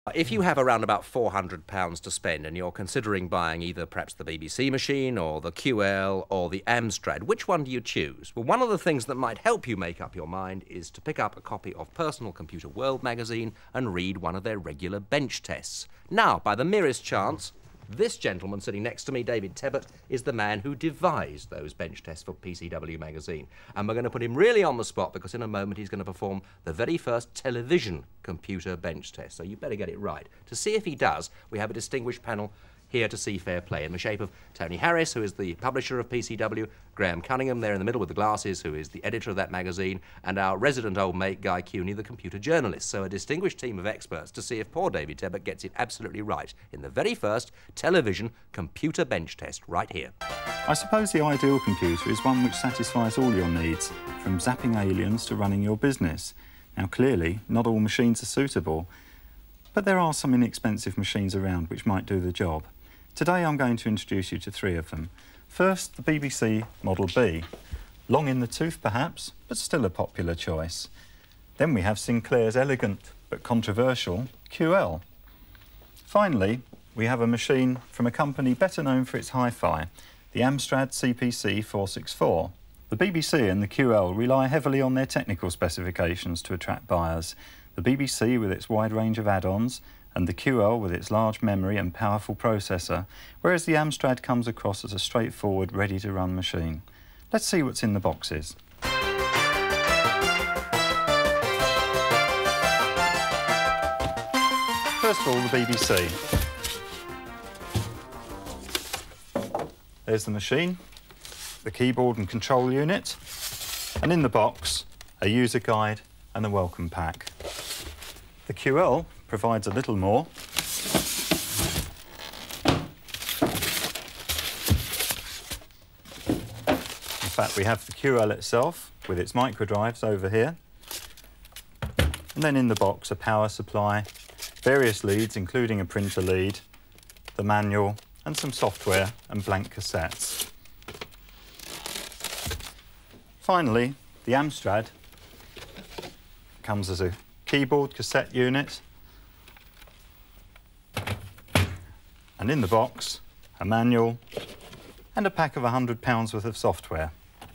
If you have around about £400 to spend and you're considering buying either perhaps the BBC machine or the QL or the Amstrad, which one do you choose? Well, one of the things that might help you make up your mind is to pick up a copy of Personal Computer World magazine and read one of their regular bench tests. Now, by the merest chance, this gentleman sitting next to me, David Tebbutt, is the man who devised those bench tests for PCW magazine. And we're going to put him really on the spot because in a moment he's going to perform the very first television computer bench test. So you better get it right. To see if he does, we have a distinguished panel here to see fair play in the shape of Tony Harris, who is the publisher of PCW, Graham Cunningham there in the middle with the glasses, who is the editor of that magazine, and our resident old mate, Guy Cuney, the computer journalist. So a distinguished team of experts to see if poor David Tebbutt gets it absolutely right in the very first television computer bench test right here. I suppose the ideal computer is one which satisfies all your needs, from zapping aliens to running your business. Now clearly, not all machines are suitable, but there are some inexpensive machines around which might do the job. Today I'm going to introduce you to three of them. First, the BBC Model B. Long in the tooth perhaps, but still a popular choice. Then we have Sinclair's elegant but controversial QL. Finally, we have a machine from a company better known for its hi-fi, the Amstrad CPC 464. The BBC and the QL rely heavily on their technical specifications to attract buyers. The BBC with its wide range of add-ons, and the QL with its large memory and powerful processor, whereas the Amstrad comes across as a straightforward, ready-to-run machine. Let's see what's in the boxes. First of all, the BBC. There's the machine, the keyboard and control unit, and in the box, a user guide and a welcome pack. The QL provides a little more. In fact, we have the QL itself with its microdrives over here. And then in the box, a power supply, various leads, including a printer lead, the manual, and some software and blank cassettes. Finally, the Amstrad comes as a keyboard cassette unit, and in the box, a manual and a pack of £100 worth of software.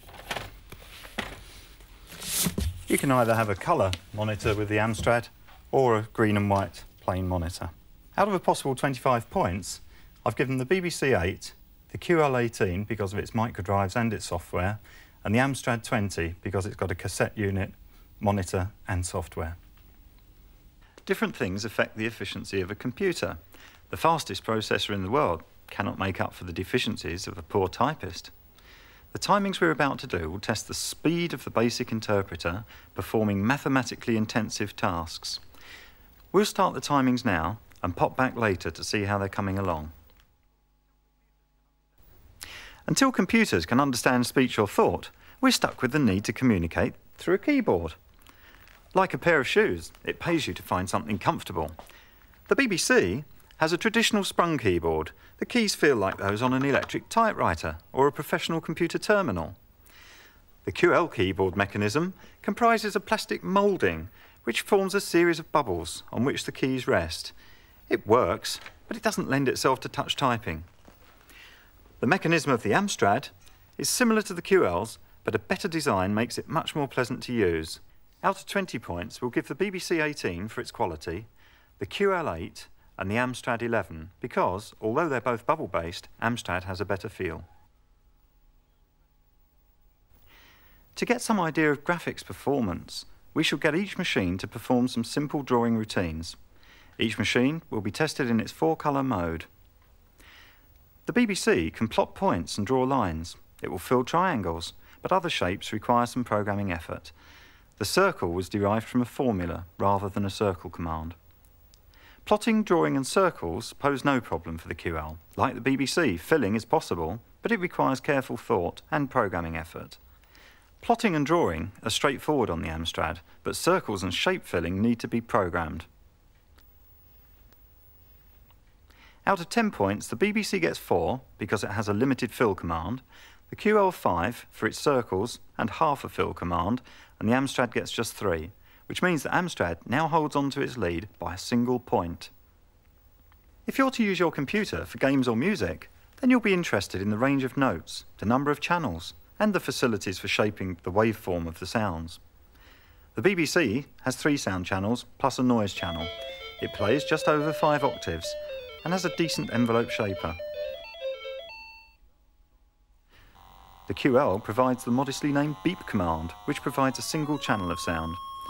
You can either have a colour monitor with the Amstrad or a green and white plain monitor. Out of a possible 25 points, I've given the BBC 8, the QL 18 because of its microdrives and its software, and the Amstrad 20 because it's got a cassette unit, monitor and software. Different things affect the efficiency of a computer. The fastest processor in the world cannot make up for the deficiencies of a poor typist. The timings we're about to do will test the speed of the basic interpreter performing mathematically intensive tasks. We'll start the timings now and pop back later to see how they're coming along. Until computers can understand speech or thought, we're stuck with the need to communicate through a keyboard. Like a pair of shoes, it pays you to find something comfortable. The BBC has a traditional sprung keyboard. The keys feel like those on an electric typewriter or a professional computer terminal. The QL keyboard mechanism comprises a plastic moulding which forms a series of bubbles on which the keys rest. It works, but it doesn't lend itself to touch typing. The mechanism of the Amstrad is similar to the QL's, but a better design makes it much more pleasant to use. Out of 20 points, we'll give the BBC 18 for its quality, the QL 8 and the Amstrad 11 because, although they're both bubble-based, Amstrad has a better feel. To get some idea of graphics performance, we shall get each machine to perform some simple drawing routines. Each machine will be tested in its four-colour mode. The BBC can plot points and draw lines. It will fill triangles, but other shapes require some programming effort. The circle was derived from a formula rather than a circle command. Plotting, drawing and circles pose no problem for the QL. Like the BBC, filling is possible, but it requires careful thought and programming effort. Plotting and drawing are straightforward on the Amstrad, but circles and shape filling need to be programmed. Out of 10 points, the BBC gets 4 because it has a limited fill command, the QL 5 for its circles and half a fill command, and the Amstrad gets just 3, which means that Amstrad now holds on to its lead by a single point. If you're to use your computer for games or music, then you'll be interested in the range of notes, the number of channels, and the facilities for shaping the waveform of the sounds. The BBC has 3 sound channels plus a noise channel. It plays just over 5 octaves and has a decent envelope shaper. The QL provides the modestly named beep command, which provides a single channel of sound.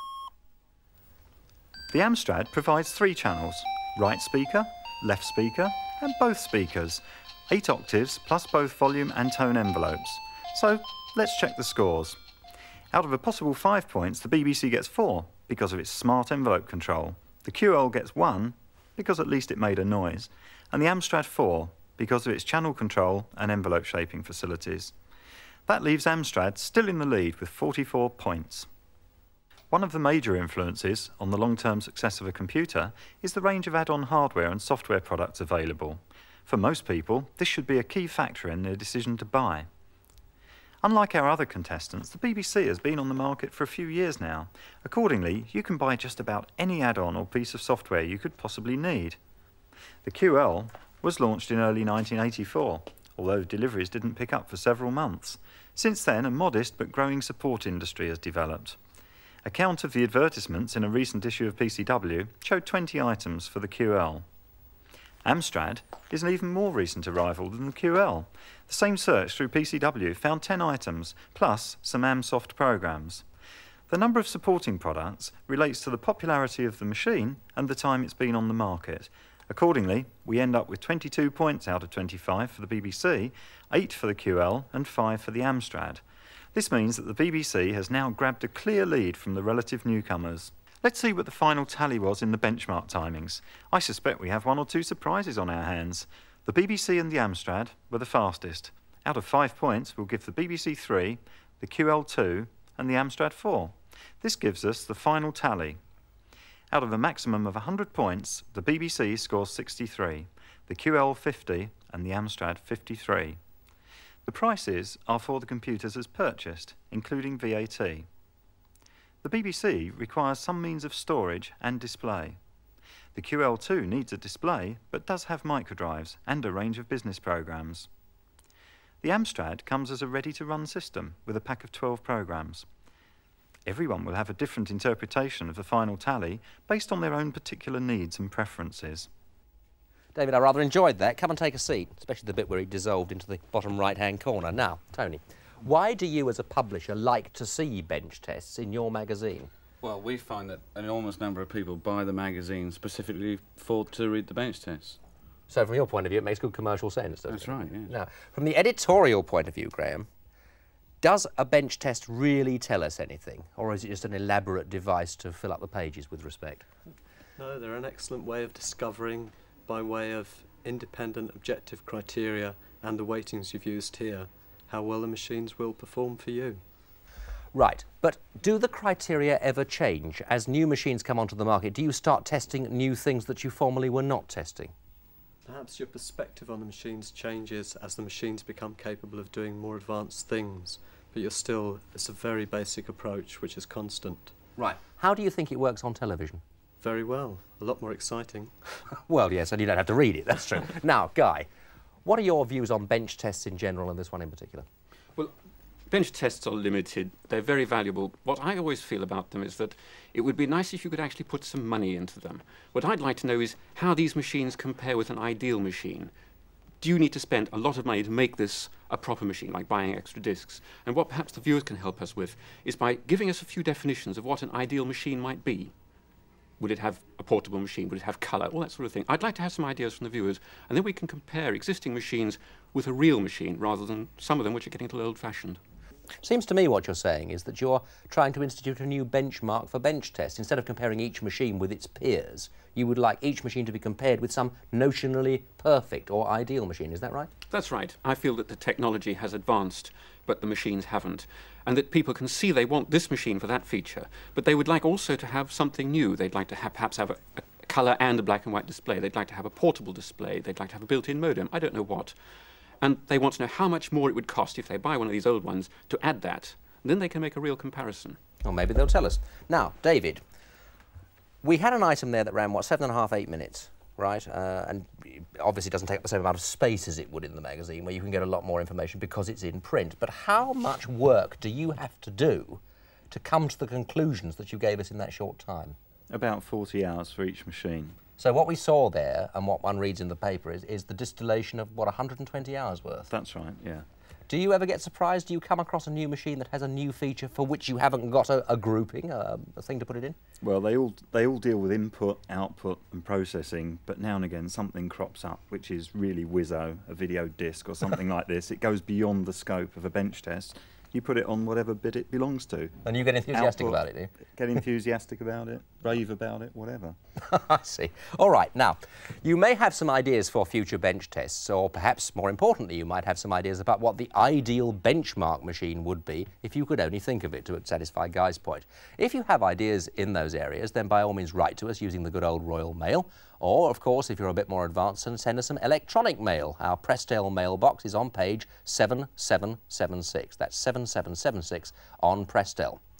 The Amstrad provides 3 channels, right speaker, left speaker, and both speakers, 8 octaves plus both volume and tone envelopes. So let's check the scores. Out of a possible 5 points, the BBC gets 4 because of its smart envelope control. The QL gets 1 because at least it made a noise, and the Amstrad 4 because of its channel control and envelope shaping facilities. That leaves Amstrad still in the lead with 44 points. One of the major influences on the long-term success of a computer is the range of add-on hardware and software products available. For most people, this should be a key factor in their decision to buy. Unlike our other contestants, the BBC has been on the market for a few years now. Accordingly, you can buy just about any add-on or piece of software you could possibly need. The QL was launched in early 1984, although deliveries didn't pick up for several months. Since then, a modest but growing support industry has developed. A count of the advertisements in a recent issue of PCW showed 20 items for the QL. Amstrad is an even more recent arrival than the QL. The same search through PCW found 10 items, plus some Amsoft programs. The number of supporting products relates to the popularity of the machine and the time it's been on the market. Accordingly, we end up with 22 points out of 25 for the BBC, 8 for the QL and 5 for the Amstrad. This means that the BBC has now grabbed a clear lead from the relative newcomers. Let's see what the final tally was in the benchmark timings. I suspect we have 1 or 2 surprises on our hands. The BBC and the Amstrad were the fastest. Out of 5 points, we'll give the BBC 3, the QL 2 and the Amstrad 4. This gives us the final tally. Out of a maximum of 100 points, the BBC scores 63, the QL 50 and the Amstrad 53. The prices are for the computers as purchased, including VAT. The BBC requires some means of storage and display. The QL2 needs a display, but does have microdrives and a range of business programs. The Amstrad comes as a ready-to-run system with a pack of 12 programs. Everyone will have a different interpretation of the final tally based on their own particular needs and preferences. David, I rather enjoyed that. Come and take a seat, especially the bit where he dissolved into the bottom right-hand corner. Now, Tony, why do you as a publisher like to see bench tests in your magazine? Well, we find that an enormous number of people buy the magazine specifically to read the bench tests. So from your point of view, it makes good commercial sense, doesn't it? That's right, yes. Now, from the editorial point of view, Graham, does a bench test really tell us anything? Or is it just an elaborate device to fill up the pages with respect? No, they're an excellent way of discovering, by way of independent objective criteria and the weightings you've used here, how well the machines will perform for you. Right, but do the criteria ever change? As new machines come onto the market, do you start testing new things that you formerly were not testing? Perhaps your perspective on the machines changes as the machines become capable of doing more advanced things, but it's a very basic approach which is constant. Right. How do you think it works on television? Very well. A lot more exciting. Well, yes, and you don't have to read it, that's true. Now, Guy, what are your views on bench tests in general and this one in particular? Well, bench tests are limited. They're very valuable. What I always feel about them is that it would be nice if you could actually put some money into them. What I'd like to know is how these machines compare with an ideal machine. Do you need to spend a lot of money to make this a proper machine, like buying extra discs? And what perhaps the viewers can help us with is by giving us a few definitions of what an ideal machine might be. Would it have a portable machine? Would it have colour? All that sort of thing. I'd like to have some ideas from the viewers, and then we can compare existing machines with a real machine rather than some of them which are getting a little old-fashioned. Seems to me what you're saying is that you're trying to institute a new benchmark for bench tests. Instead of comparing each machine with its peers, you would like each machine to be compared with some notionally perfect or ideal machine. Is that right? That's right. I feel that the technology has advanced, but the machines haven't. And that people can see they want this machine for that feature, but they would like also to have something new. They'd like to perhaps have a colour and a black and white display. They'd like to have a portable display. They'd like to have a built-in modem. I don't know what. And they want to know how much more it would cost if they buy one of these old ones to add that. And then they can make a real comparison. Or maybe they'll tell us. Now, David, we had an item there that ran, what, 7.5, 8 minutes. right? And obviously doesn't take up the same amount of space as it would in the magazine, where you can get a lot more information because it's in print. But how much work do you have to do to come to the conclusions that you gave us in that short time? About 40 hours for each machine. So what we saw there, and what one reads in the paper, is the distillation of, what, 120 hours worth? That's right, yeah. Do you ever get surprised? Do you come across a new machine that has a new feature for which you haven't got a grouping, a thing to put it in? Well, they all deal with input, output and processing, but now and again something crops up which is really whizzo, a video disc or something like this. It goes beyond the scope of a bench test. You put it on whatever bit it belongs to. And you get enthusiastic Output, about it, do you? Get enthusiastic about it, rave about it, whatever. I see. All right, now, you may have some ideas for future bench tests, or perhaps more importantly, you might have some ideas about what the ideal benchmark machine would be if you could only think of it, to satisfy Guy's point. If you have ideas in those areas, then by all means write to us using the good old Royal Mail, or, of course, if you're a bit more advanced, send us some electronic mail. Our Prestell mailbox is on page 7776. That's 7776 on Prestell.